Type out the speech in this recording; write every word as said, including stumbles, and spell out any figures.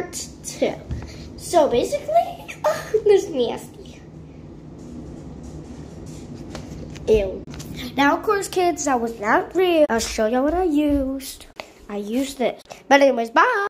part two. So basically, oh, this is nasty. Ew. Now, of course, kids, that was not real. I'll show you what I used. I used this. But anyways, bye.